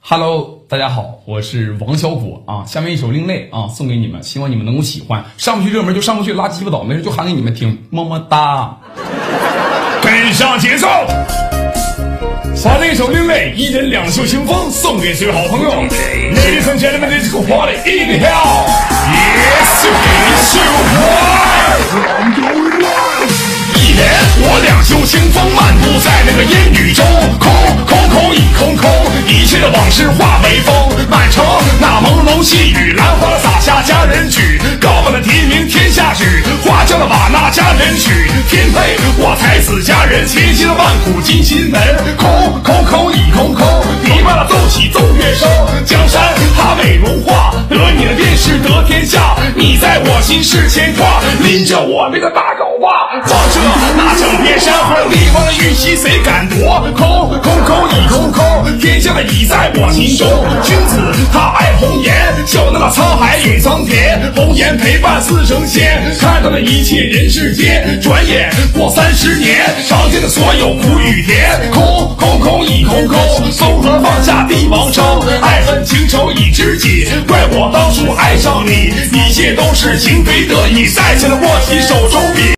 Hello， 大家好，我是王小果啊。下面一首《另类》啊，送给你们，希望你们能够喜欢。上不去热门就上不去，拉鸡巴倒，没事就喊给你们听，么么哒。跟上节奏，把这首《另类》一人两袖清风送给所有好朋友。Ladies and gentlemen, let's go party in the hell. Yes, 就给你秀玩。一人我两袖清风，漫步在那个烟雨中，空一空，一切的往事化为风。满城那朦胧细雨，兰花洒下佳人曲，高歌的题名天下曲，花轿的瓦纳佳人曲，天配我才子佳人，前行的万古金心门。空一空，篱笆了奏起奏乐声，江山它美如画，得你的便是得天下，你在我心是牵挂，拎着我那个大镐把，望着那整片山河，帝王的玉玺谁敢夺？空一空，天下的已在我心中。君子他爱红颜，笑那么沧海永桑田，红颜陪伴似成仙，看到了一切人世间。转眼过30年，尝尽了所有苦与甜。空一空，松河放下帝王称，爱恨情仇已知己，怪我当初爱上你，一切都是情非得已，再见了握起手中笔。